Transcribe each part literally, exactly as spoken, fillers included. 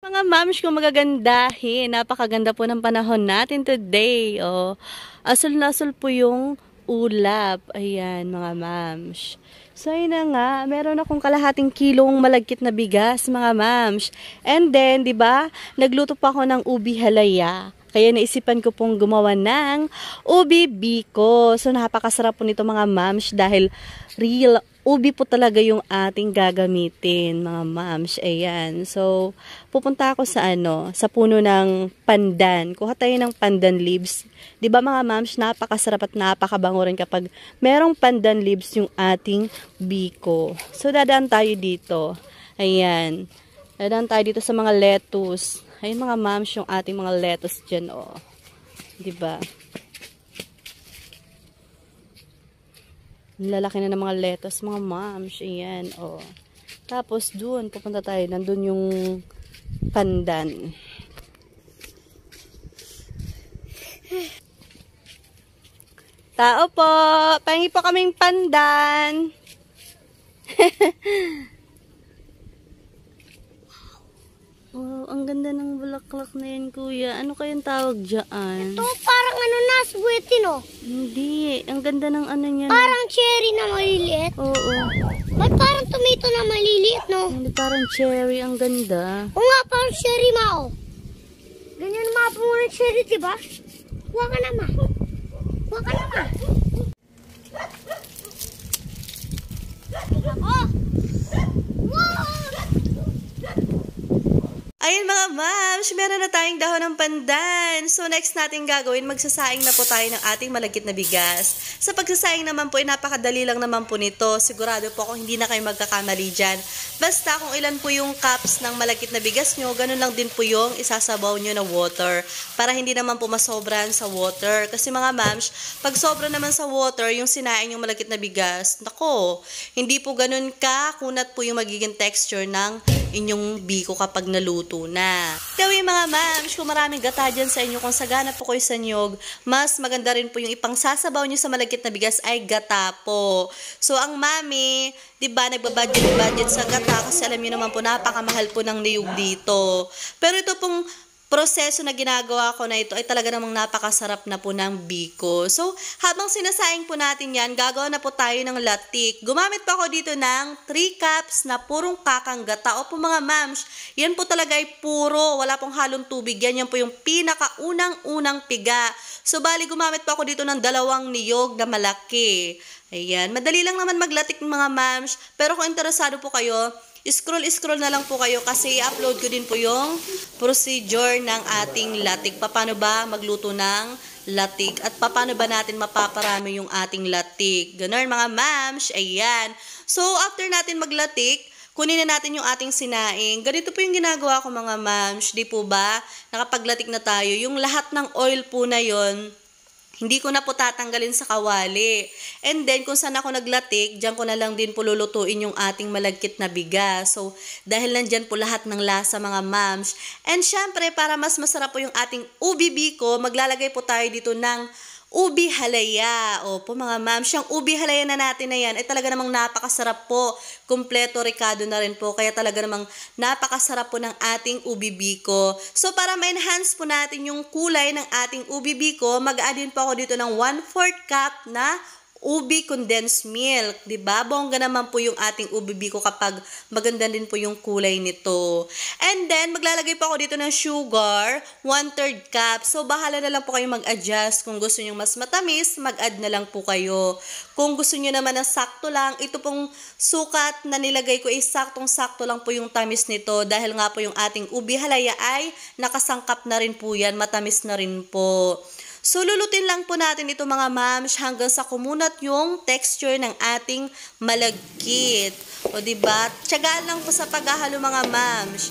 Mga mams kung magagandahin, napakaganda po ng panahon natin today. Oh, asul na asul po yung ulap. Ayan, mga mams. So, yun na nga, meron akong kalahating kilong malagkit na bigas, mga mams. And then, di ba, nagluto pa ako ng ubi halaya. Kaya naisipan ko pong gumawa ng ubi biko. So, napakasarap po nito, mga mams, dahil real ubi po talaga yung ating gagamitin, mga mams. Ayan. So, pupunta ako sa ano, sa puno ng pandan. Kuha tayo ng pandan leaves. 'Di ba, mga mams, napakasarap at napakabango rin kapag merong pandan leaves yung ating biko. So, dadaan tayo dito. Ayan. Dadaan tayo dito sa mga lettuce. Ayun, mga mams, yung ating mga lettuce dyan, oh. 'Di ba? Lalaki na ng mga lettuce, mga moms. Ayan, oh. Tapos, doon, pupunta tayo. Nandun yung pandan. Tao po! Pahingi po kaming pandan. Oh, ang ganda ng bulaklak na yan, kuya. Ano kayang tawag dyan? Ito, parang ano na, sweetie, no? Hindi. Ang ganda ng ano niya. Parang cherry na maliliit. Oo. Ba't parang tomato na maliliit, no? Hindi, parang cherry. Ang ganda. O nga, parang cherry, mao. Ganyan mapo mo ng cherry, diba? Huwa ka na, ma. Huwa ka na, ma. Ako! Wow! Ayun, mga mams, meron na tayong dahon ng pandan. So, next natin gagawin, magsasaing na po tayo ng ating malagkit na bigas. Sa pagsasaing naman po, ay napakadali lang naman po nito. Sigurado po kung hindi na kayo magkakamali dyan. Basta kung ilan po yung cups ng malagkit na bigas nyo, ganun lang din po yung isasabaw nyo na water. Para hindi naman po masobran sa water. Kasi mga mams, pag sobra naman sa water, yung sinaing yung malagkit na bigas, nako, hindi po ganun ka kunat po yung magiging texture ng inyong biko kapag naluto na. Gawin, mga mams, kung maraming gata dyan sa inyo, kung sagana po kayo sa niyog, mas maganda rin po yung ipang sasabaw nyo sa malagkit na bigas ay gata po. So, ang mami, di ba, nagbabudget-budget sa gata kasi alam niyo naman po, napakamahal po ng niyog dito. Pero ito pong proseso na ginagawa ko na ito ay talaga namang napakasarap na po ng biko. So, habang sinasaing po natin yan, gagawa na po tayo ng latik. Gumamit po ako dito ng three cups na purong kakang gata. O po, mga mams, yan po talaga ay puro, wala pong halong tubig. Yan, yan po yung pinakaunang-unang piga. So, bali, gumamit po ako dito ng dalawang niyog na malaki. Ayan, madali lang naman maglatik, mga mams. Pero kung interesado po kayo, scroll-scroll na lang po kayo kasi i-upload ko din po yung procedure ng ating latik. Paano ba magluto ng latik at paano ba natin mapaparami yung ating latik. Ganun, mga mams. Ayan. So, after natin maglatik, kunin na natin yung ating sinaing. Ganito po yung ginagawa ko, mga mams. Di po ba? Nakapaglatik na tayo. Yung lahat ng oil po na yon, hindi ko na po tatanggalin sa kawali. And then, kung saan ako naglatik, dyan ko na lang din po lulutuin yung ating malagkit na bigas. So, dahil nandyan po lahat ng lasa, mga mams. And syempre, para mas masarap po yung ating ubi biko, maglalagay po tayo dito ng ubi halaya. O po, mga mams, yung ubi halaya na natin na yan ay talaga namang napakasarap po. Kompleto ricado na rin po. Kaya talaga namang napakasarap po ng ating ubi biko. So, para ma-enhance po natin yung kulay ng ating ubi biko, mag-add din po ako dito ng one fourth cup na ubi condensed milk, di ba? Bongga naman po yung ating ubi biko kapag maganda din po yung kulay nito. And then, maglalagay po ako dito ng sugar, one third cup. So, bahala na lang po kayo mag-adjust. Kung gusto nyo mas matamis, mag-add na lang po kayo. Kung gusto nyo naman na sakto lang, ito pong sukat na nilagay ko, is saktong-sakto lang po yung tamis nito. Dahil nga po yung ating ubi halaya ay nakasangkap na rin po yan, matamis na rin po. So, lulutin lang po natin ito, mga mams, hanggang sa kumunat yung texture ng ating malagkit. O, diba? Tiyagaan lang po sa paghahalo, mga mams.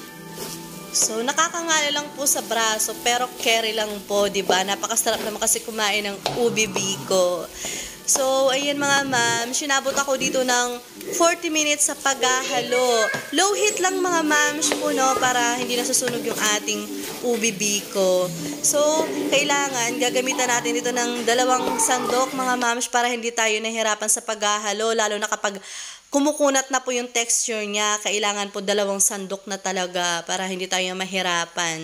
So, nakakangalo lang po sa braso, pero carry lang po, diba? Napakasarap naman kasi kumain ng ubi biko. So, ayan, mga mams, sinabot ako dito ng forty minutes sa paghahalo. Low heat lang, mga mams po, no, para hindi nasusunog yung ating ubi biko. So, kailangan gagamitan natin dito ng dalawang sandok, mga mams, para hindi tayo nahihirapan sa paghahalo, lalo na kapag kumukunat na po yung texture niya. Kailangan po dalawang sandok na talaga para hindi tayo mahirapan.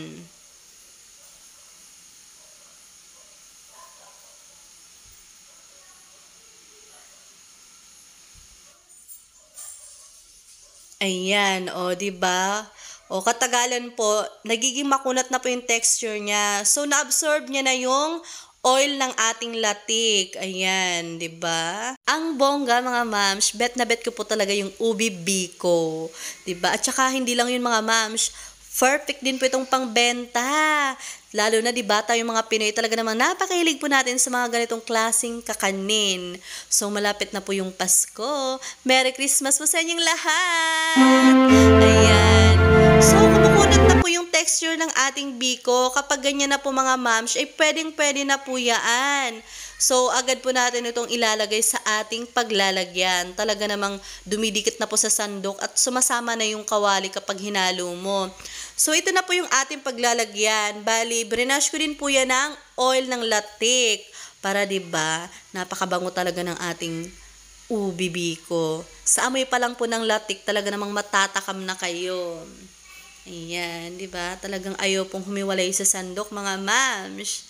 Ayan, o, di ba? O, katagalan po, nagiging makunat na po yung texture niya. So, na-absorb niya na yung oil ng ating latik. Ayan, di ba? Ang bongga, mga mams, bet na bet ko po talaga yung ubi biko. Di ba? At saka, hindi lang yun, mga mams, perfect din po itong pangbenta. Lalo na, di ba, tayong mga Pinoy talaga namang napakahilig po natin sa mga ganitong klaseng kakanin. So, malapit na po yung Pasko. Merry Christmas po sa inyong lahat! Ayan. So, kumukunat na po yung texture ng ating biko. Kapag ganyan na po, mga mams, ay pwedeng-pwede na po yan. So, agad po natin itong ilalagay sa ating paglalagyan. Talaga namang dumidikit na po sa sandok at sumasama na yung kawali kapag hinalo mo. So, ito na po yung ating paglalagyan. Bali, brinash ko din po yan ng oil ng latik. Para, diba, napakabango talaga ng ating ubi biko. Sa amoy pa lang po ng latik, talaga namang matatakam na kayo. Ayan, diba? Talagang ayaw pong humiwalay sa sandok, mga mams.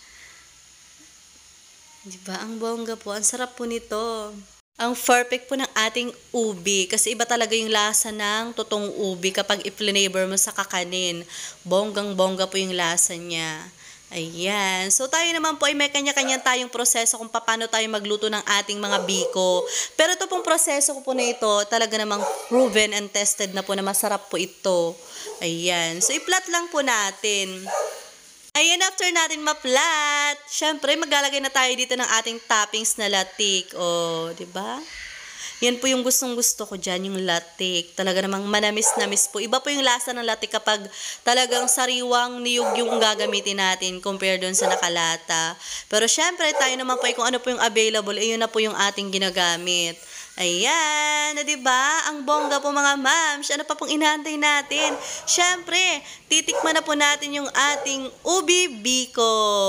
Diba? Ang bongga po. Ang sarap po nito. Ang perfect po ng ating ubi. Kasi iba talaga yung lasa ng totoong ubi kapag i-flavor mo sa kakanin. Bonggang-bongga po yung lasa niya. Ayan. So, tayo naman po ay may kanya-kanya tayong proseso kung paano tayo magluto ng ating mga biko. Pero ito pong proseso ko po na ito, talaga namang proven and tested na po na masarap po ito. Ayan. So, i-flat lang po natin. Ayan, after natin ma-flat, syempre maglalagay na tayo dito ng ating toppings na latik. O, di ba? Yan po yung gustong-gusto ko dyan, yung latik. Talaga namang manamis-namis po. Iba po yung lasa ng latik kapag talagang sariwang niyog yung gagamitin natin compared doon sa nakalata. Pero syempre, tayo naman po ay kung ano po yung available, eh yun na po yung ating ginagamit. Ayan, na diba? Ang bongga po, mga mams. Ano pa pong inaantay natin? Syempre, titikman na po natin yung ating ubi biko.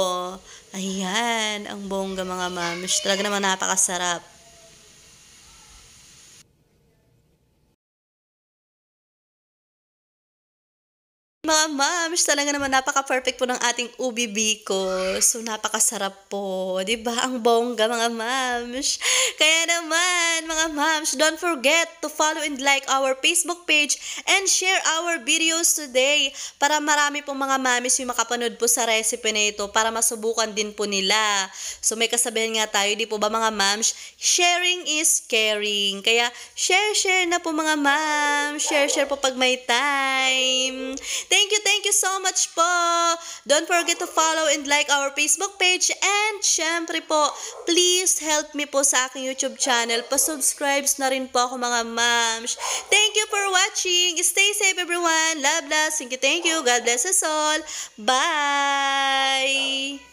Ayan, ang bongga, mga mams. Talaga naman napakasarap. Mga mams, talaga naman napaka-perfect po ng ating ubi biko. So, napakasarap po. Diba? Ang bongga, mga mams. Kaya naman, mga mams, don't forget to follow and like our Facebook page and share our videos today para marami pong mga mamis yung makapanood po sa recipe na ito para masubukan din po nila. So, may kasabihan nga tayo, di po ba, mga mams? Sharing is caring. Kaya, share-share na po, mga mams. Share-share po pag may time. Thank you, thank you so much po. Don't forget to follow and like our Facebook page. And syempre po, please help me po sa aking YouTube channel. Pa-subscribe na rin po ako, mga mams. Thank you for watching. Stay safe, everyone. Love, love. Thank you, thank you. God bless us all. Bye!